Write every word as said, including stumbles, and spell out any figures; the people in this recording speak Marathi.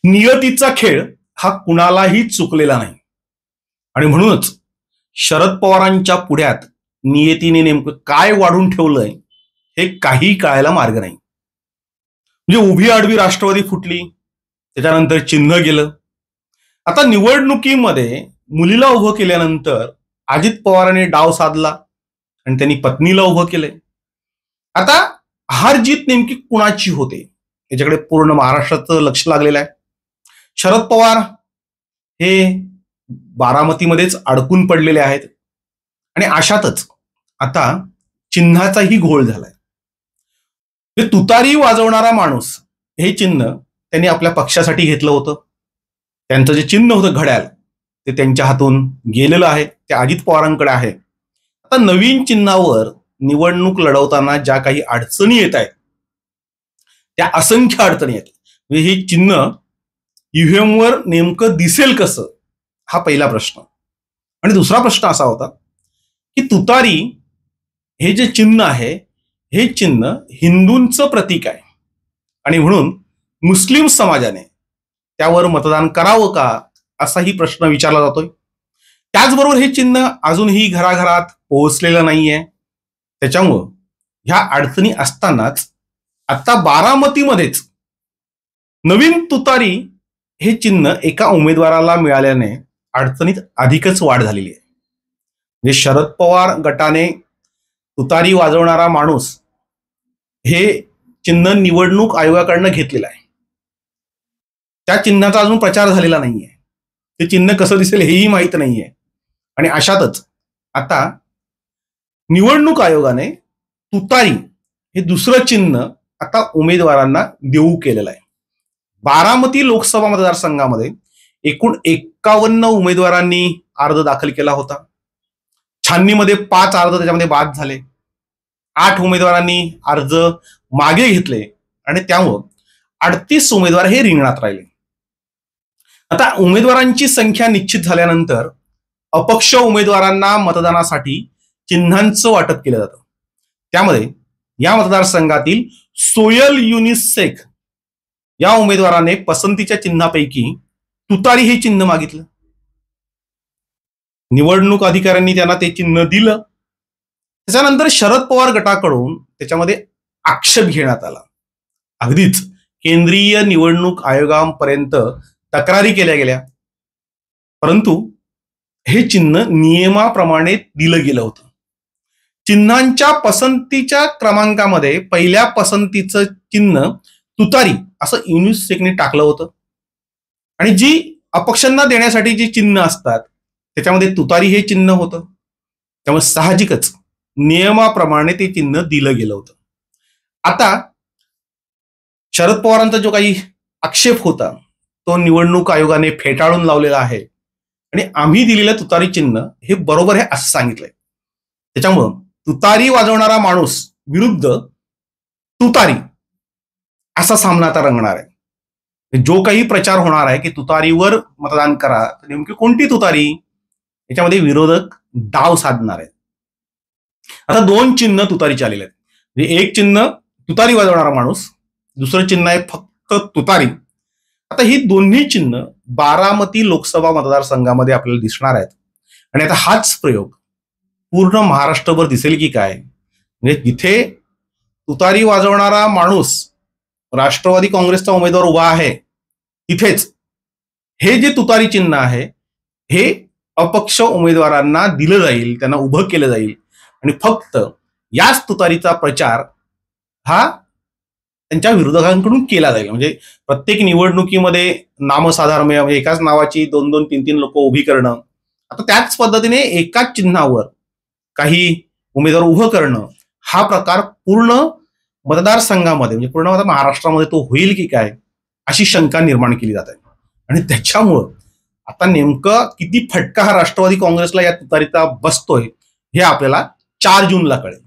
नियतीचा खेळ हा कुणालाही चुकलेला नाही आणि म्हणूनच शरद पवारांच्या पुढ्यात नियतीने नेमकं काय वाढून ठेवलंय हे काही कळायला मार्ग नाही. म्हणजे उभी आडवी राष्ट्रवादी फुटली, त्याच्यानंतर चिन्ह गेलं. आता निवडणुकीमध्ये मुलीला उभं केल्यानंतर अजित पवारांनी डाव साधला आणि त्यांनी पत्नीला उभं केलंय. आता हार जीत नेमकी कुणाची होते याच्याकडे पूर्ण महाराष्ट्राचं लक्ष लागलेलं आहे. शरद पवार हे बारामतीमध्येच अडकून पडलेले आहेत आणि अशातच आता चिन्हाचाही घोळ झालाय. तुतारी वाजवणारा माणूस हे चिन्ह त्यांनी आपल्या पक्षासाठी घेतलं होतं. त्यांचं जे चिन्ह होतं घड्याळ ते त्यांच्या हातून गेलेलं आहे, ते अजित पवारांकडे आहे. आता नवीन चिन्हावर निवडणूक लढवताना ज्या काही अडचणी येत आहेत त्या असंख्य अडचणी आहेत. म्हणजे हे चिन्ह ईव्हीएम वर नेमकं दिसेल कसं हा पहिला प्रश्न. आणि दुसरा प्रश्न असा होता की तुतारी हे जे चिन्ह आहे हे चिन्ह हिंदूंचं प्रतीक आहे आणि म्हणून मुस्लिम समाजाने त्यावर मतदान करावं का असाही प्रश्न विचारला जातोय. त्याचबरोबर हे चिन्ह अजूनही घराघरात पोहोचलेलं नाहीये. त्याच्यामुळं ह्या अडचणी असतानाच आता बारामतीमध्येच नवीन तुतारी हे चिन्ह एका उमेदवाराला मिळाल्याने अडचणीत अधिकच वाढ झालेली आहे. म्हणजे शरद पवार गटाने तुतारी वाजवणारा माणूस हे चिन्ह निवडणूक आयोगाकडनं घेतलेलं आहे. त्या चिन्हाचा अजून प्रचार झालेला नाहीये. ते चिन्ह कसं दिसेल हेही माहीत नाहीये. आणि अशातच आता निवडणूक आयोगाने तुतारी हे दुसरं चिन्ह आता उमेदवारांना देऊ केलेलं आहे. बारामती लोकसभा मतदारसंघामध्ये एकूण एक्कावन्न उमेदवारांनी अर्ज दाखल केला होता. छाननीमध्ये पाच अर्ज त्याच्यामध्ये बाद झाले. आठ उमेदवारांनी अर्ज मागे घेतले आणि त्यामुळं अडतीस उमेदवार हे रिंगणात राहिले. आता उमेदवारांची संख्या निश्चित झाल्यानंतर अपक्ष उमेदवारांना मतदानासाठी चिन्हांचं वाटप केलं जातं. त्यामध्ये या मतदारसंघातील सोयल युनिस शेख या उमेदवाराने पसंतीच्या चिन्हापैकी तुतारी हे चिन्ह मागितलं. निवडणूक अधिकाऱ्यांनी त्यांना ते चिन्ह दिलं. त्याच्यानंतर शरद पवार गटाकडून त्याच्यामध्ये आक्षेप घेण्यात आला. अगदीच केंद्रीय निवडणूक आयोगापर्यंत तक्रारी केल्या गेल्या, परंतु हे चिन्ह नियमाप्रमाणे दिलं गेलं होतं. चिन्हांच्या पसंतीच्या क्रमांकामध्ये पहिल्या पसंतीचं चिन्ह तुतारी असं युनिस शेखने टाकलं होतं आणि जी अपक्षांना देण्यासाठी जी चिन्ह असतात त्याच्यामध्ये तुतारी हे चिन्ह होतं. त्यामुळे साहजिकच नियमाप्रमाणे ते चिन्ह दिलं गेलं होतं. आता शरद पवारांचा जो काही आक्षेप होता तो निवडणूक आयोगाने फेटाळून लावलेला आहे आणि आम्ही दिलेलं तुतारी चिन्ह हे बरोबर आहे असं सांगितलंय. त्याच्यामुळं तुतारी वाजवणारा माणूस विरुद्ध तुतारी असा सामना आता रंगणार आहे. जो काही प्रचार होणार आहे की तुतारीवर मतदान करा, तर नेमकी कोणती तुतारी याच्यामध्ये विरोधक डाव साधणार आहेत. आता दोन चिन्ह तुतारीचे आलेले आहेत. म्हणजे एक चिन्ह तुतारी वाजवणारा माणूस, दुसरं चिन्ह आहे फक्त तुतारी. आता ही दोन्ही चिन्ह बारामती लोकसभा मतदारसंघामध्ये आपल्याला दिसणार आहेत आणि आता हाच प्रयोग पूर्ण महाराष्ट्रभर दिसेल की काय. म्हणजे जिथे तुतारी वाजवणारा माणूस राष्ट्रवादी काँग्रेसचा उमेदवार उभा आहे तिथेच हे जे तुतारी चिन्ह आहे हे अपक्ष उमेदवारांना दिलं जाईल, त्यांना उभं केलं जाईल आणि फक्त याच तुतारीचा प्रचार हा त्यांच्या विरोधकांकडून केला जाईल. म्हणजे प्रत्येक निवडणुकीमध्ये नामसाधारम्य म्हणजे एकाच नावाची दोन दोन तीन तीन लोक उभी करणं, आता त्याच पद्धतीने एकाच चिन्हावर काही उमेदवार उभं करणं हा प्रकार पूर्ण मतदारसंघामध्ये म्हणजे पूर्ण महाराष्ट्रामध्ये तो होईल की काय अशी शंका निर्माण केली जात आहे. आणि त्याच्यामुळं आता नेमकं किती फटका हा राष्ट्रवादी काँग्रेसला या तुतारीचा बसतोय हे आपल्याला चार जूनला कळेल.